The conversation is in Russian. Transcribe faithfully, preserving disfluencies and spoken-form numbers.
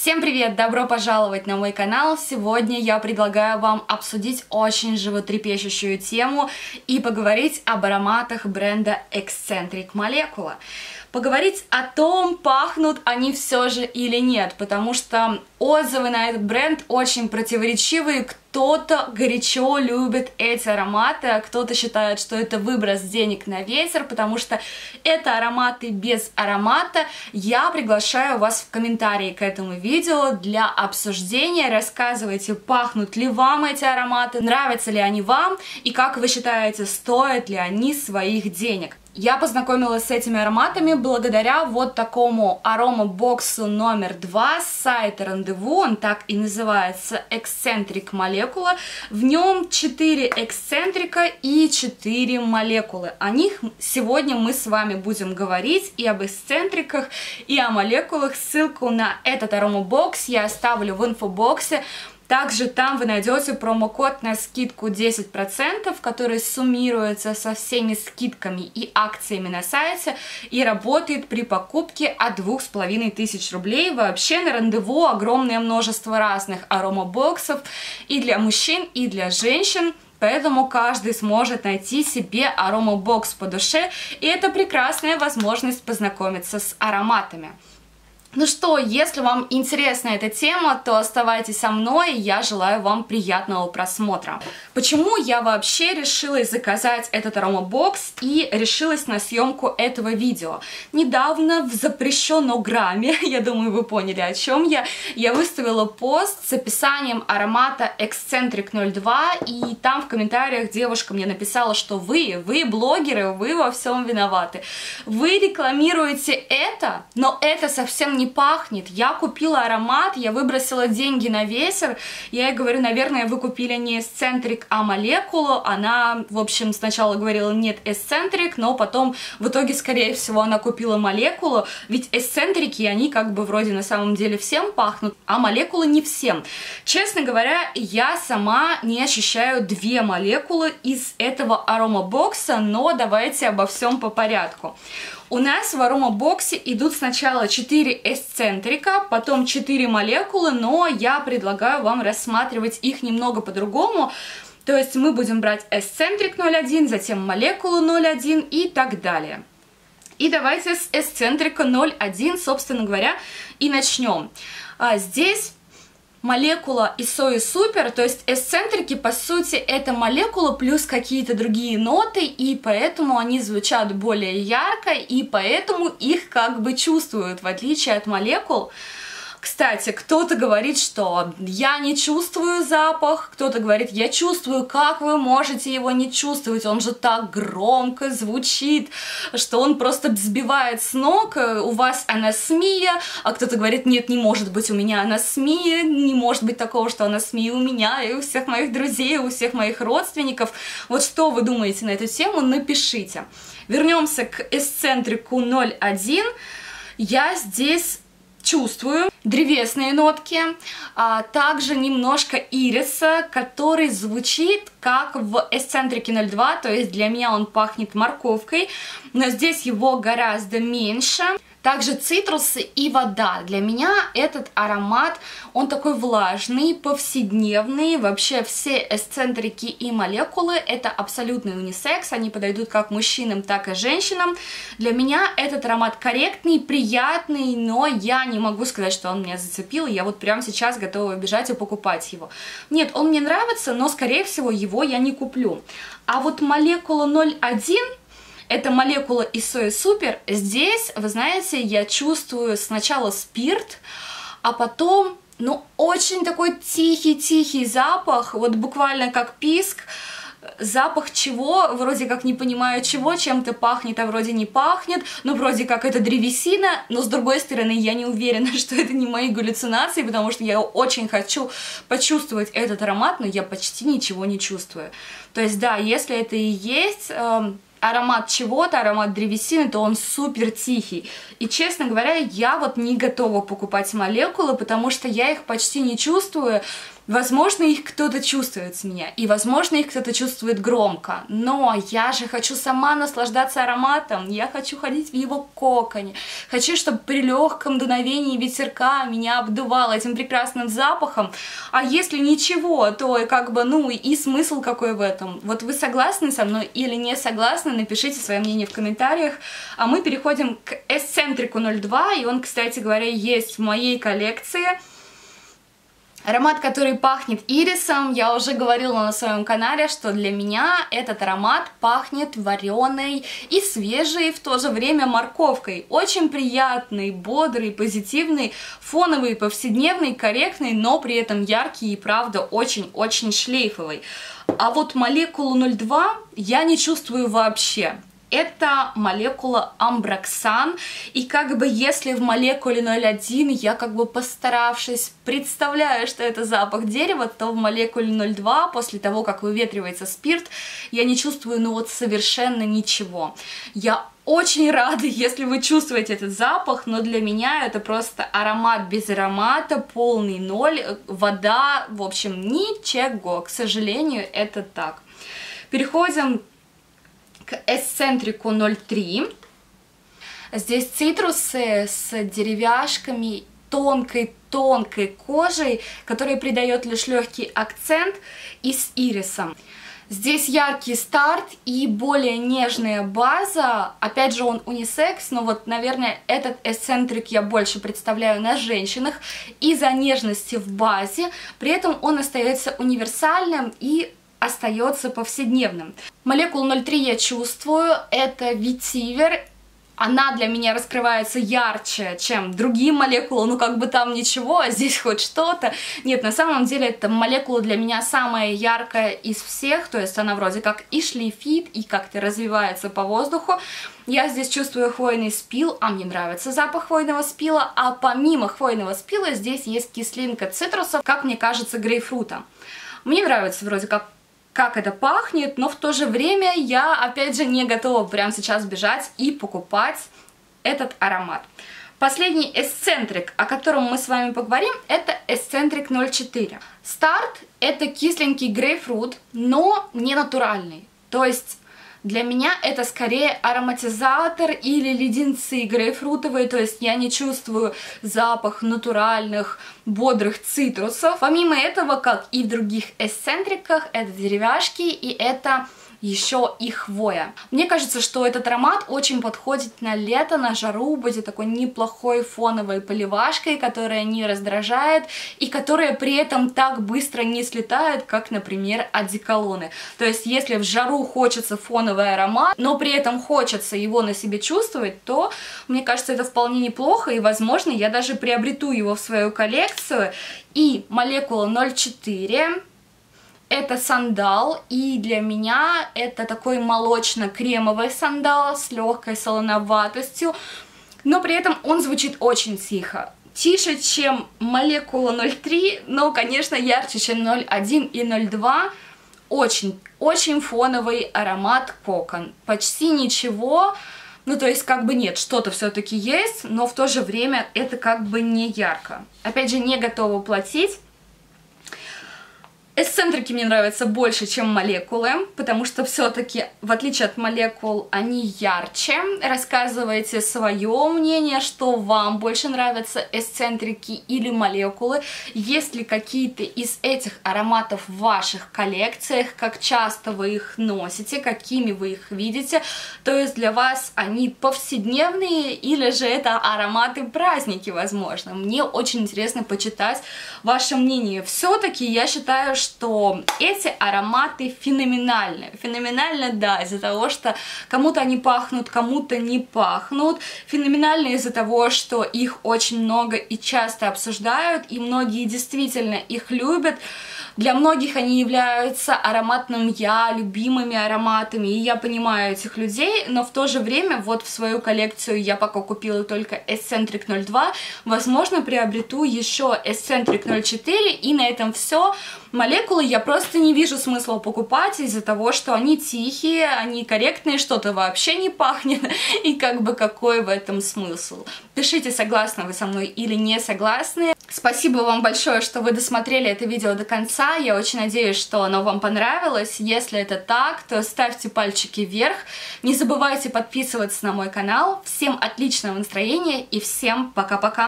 Всем привет! Добро пожаловать на мой канал! Сегодня я предлагаю вам обсудить очень животрепещущую тему и поговорить об ароматах бренда Eccentric Molecula. Поговорить о том, пахнут они все же или нет, потому что отзывы на этот бренд очень противоречивые. Кто-то горячо любит эти ароматы, а кто-то считает, что это выброс денег на ветер, потому что это ароматы без аромата. Я приглашаю вас в комментарии к этому видео для обсуждения. Рассказывайте, пахнут ли вам эти ароматы, нравятся ли они вам и как вы считаете, стоят ли они своих денег. Я познакомилась с этими ароматами благодаря вот такому аромабоксу номер два с сайта Рандеву, он так и называется Eccentric Molecula. В нем четыре эксцентрика и четыре молекулы. О них сегодня мы с вами будем говорить, и об эксцентриках, и о молекулах. Ссылку на этот аромабокс я оставлю в инфобоксе. Также там вы найдете промокод на скидку десять процентов, который суммируется со всеми скидками и акциями на сайте и работает при покупке от двух с половиной тысяч рублей. Вообще на Рандеву огромное множество разных аромабоксов и для мужчин, и для женщин. Поэтому каждый сможет найти себе аромабокс по душе, и это прекрасная возможность познакомиться с ароматами. Ну что, если вам интересна эта тема, то оставайтесь со мной, и я желаю вам приятного просмотра. Почему я вообще решилась заказать этот аромабокс и решилась на съемку этого видео? Недавно в запрещенограмме, я думаю, вы поняли, о чем я, я выставила пост с описанием аромата Eccentric ноль два, и там в комментариях девушка мне написала, что вы, вы блогеры, вы во всем виноваты. Вы рекламируете это, но это совсем не пахнет. Я купила аромат, я выбросила деньги на ветер. Я ей говорю, наверное, вы купили не Eccentric, а молекулу. Она, в общем, сначала говорила, нет, Eccentric, но потом в итоге, скорее всего, она купила молекулу. Ведь эксцентрики, они как бы вроде на самом деле всем пахнут, а молекулы не всем. Честно говоря, я сама не ощущаю две молекулы из этого аромабокса, но давайте обо всем по порядку. У нас в аромабоксе идут сначала четыре эксцентрика, потом четыре молекулы, но я предлагаю вам рассматривать их немного по-другому. То есть мы будем брать Eccentric ноль один, затем молекулу ноль один и так далее. И давайте с Eccentric ноль один, собственно говоря, и начнем. А здесь молекула и Soy Super, то есть эксцентрики, по сути, это молекула плюс какие-то другие ноты, и поэтому они звучат более ярко, и поэтому их как бы чувствуют, в отличие от молекул. Кстати, кто-то говорит, что я не чувствую запах, кто-то говорит, я чувствую, как вы можете его не чувствовать, он же так громко звучит, что он просто сбивает с ног, у вас анасмия, а кто-то говорит, нет, не может быть у меня анасмия, не может быть такого, что анасмия у меня и у всех моих друзей, у всех моих родственников. Вот что вы думаете на эту тему, напишите. Вернемся к эксцентрику ноль один. Я здесь чувствую древесные нотки, а также немножко ириса, который звучит как в Eccentric ноль два, то есть для меня он пахнет морковкой, но здесь его гораздо меньше. Также цитрусы и вода. Для меня этот аромат, он такой влажный, повседневный. Вообще все эксцентрики и молекулы это абсолютный унисекс. Они подойдут как мужчинам, так и женщинам. Для меня этот аромат корректный, приятный, но я не могу сказать, что он меня зацепил. Я вот прямо сейчас готова бежать и покупать его. Нет, он мне нравится, но скорее всего его я не куплю. А вот молекула ноль один... это молекула из Soy Super. Здесь, вы знаете, я чувствую сначала спирт, а потом, ну, очень такой тихий-тихий запах, вот буквально как писк. Запах чего, вроде как не понимаю чего, чем-то пахнет, а вроде не пахнет, но вроде как это древесина, но с другой стороны я не уверена, что это не мои галлюцинации, потому что я очень хочу почувствовать этот аромат, но я почти ничего не чувствую. То есть да, если это и есть э, аромат чего-то, аромат древесины, то он супер тихий. И, честно говоря, я вот не готова покупать молекулы, потому что я их почти не чувствую. Возможно, их кто-то чувствует с меня, и, возможно, их кто-то чувствует громко, но я же хочу сама наслаждаться ароматом, я хочу ходить в его коконе, хочу, чтобы при легком дуновении ветерка меня обдувало этим прекрасным запахом, а если ничего, то как бы, ну, и смысл какой в этом? Вот вы согласны со мной или не согласны? Напишите свое мнение в комментариях, а мы переходим к Эксцентрику ноль два, и он, кстати говоря, есть в моей коллекции. Аромат, который пахнет ирисом, я уже говорила на своем канале, что для меня этот аромат пахнет вареной и свежей в то же время морковкой. Очень приятный, бодрый, позитивный, фоновый, повседневный, корректный, но при этом яркий и правда очень-очень шлейфовый. А вот молекулу ноль два я не чувствую вообще. Это молекула амброксан, и как бы если в молекуле ноль один я как бы постаравшись представляю, что это запах дерева, то в молекуле ноль два, после того, как выветривается спирт, я не чувствую ну вот совершенно ничего. Я очень рада, если вы чувствуете этот запах, но для меня это просто аромат без аромата, полный ноль, вода, в общем, ничего, к сожалению, это так. Переходим к Эксцентрику ноль три. Здесь цитрусы с деревяшками, тонкой-тонкой кожей, которая придает лишь легкий акцент, и с ирисом. Здесь яркий старт и более нежная база. Опять же, он унисекс, но вот, наверное, этот эксцентрик я больше представляю на женщинах из-за нежности в базе. При этом он остается универсальным и остается повседневным. Молекулу ноль три я чувствую, это ветивер. Она для меня раскрывается ярче, чем другие молекулы, ну как бы там ничего, а здесь хоть что-то. Нет, на самом деле эта молекула для меня самая яркая из всех, то есть она вроде как и шлейфит, и как-то развивается по воздуху. Я здесь чувствую хвойный спил, а мне нравится запах хвойного спила, а помимо хвойного спила здесь есть кислинка цитрусов, как мне кажется, грейпфрута. Мне нравится вроде как как это пахнет, но в то же время я, опять же, не готова прямо сейчас бежать и покупать этот аромат. Последний эксцентрик, о котором мы с вами поговорим, это Эксцентрик ноль четыре. Старт — это кисленький грейпфрут, но не натуральный. То есть для меня это скорее ароматизатор или леденцы грейпфрутовые, то есть я не чувствую запах натуральных, бодрых цитрусов. Помимо этого, как и в других эксцентриках, это деревяшки и это еще и хвоя. Мне кажется, что этот аромат очень подходит на лето, на жару, будет такой неплохой фоновой поливашкой, которая не раздражает и которая при этом так быстро не слетает, как, например, одеколоны. То есть, если в жару хочется фоновый аромат, но при этом хочется его на себе чувствовать, то, мне кажется, это вполне неплохо, и, возможно, я даже приобрету его в свою коллекцию. И молекула ноль четыре... это сандал, и для меня это такой молочно-кремовый сандал с легкой солоноватостью, но при этом он звучит очень тихо. Тише, чем молекула ноль три, но, конечно, ярче, чем ноль один и ноль два. Очень, очень фоновый аромат кокон. Почти ничего, ну то есть как бы нет, что-то все-таки есть, но в то же время это как бы не ярко. Опять же, не готова платить. Эксцентрики мне нравятся больше, чем молекулы, потому что все-таки, в отличие от молекул, они ярче. Рассказывайте свое мнение, что вам больше нравятся, эксцентрики или молекулы. Есть ли какие-то из этих ароматов в ваших коллекциях, как часто вы их носите, какими вы их видите. То есть для вас они повседневные или же это ароматы праздники, возможно. Мне очень интересно почитать ваше мнение. Все-таки я считаю, что что эти ароматы феноменальны. Феноменально, да, из-за того, что кому-то они пахнут, кому-то не пахнут. Феноменально из-за того, что их очень много и часто обсуждают, и многие действительно их любят. Для многих они являются ароматным я, любимыми ароматами, и я понимаю этих людей, но в то же время вот в свою коллекцию я пока купила только Эксцентрик ноль два, возможно, приобрету еще Эксцентрик ноль четыре, и на этом все. Молекулы я просто не вижу смысла покупать из-за того, что они тихие, они корректные, что-то вообще не пахнет, и как бы какой в этом смысл. Пишите, согласны вы со мной или не согласны. Спасибо вам большое, что вы досмотрели это видео до конца. Я очень надеюсь, что оно вам понравилось. Если это так, то ставьте пальчики вверх. Не забывайте подписываться на мой канал. Всем отличного настроения и всем пока-пока.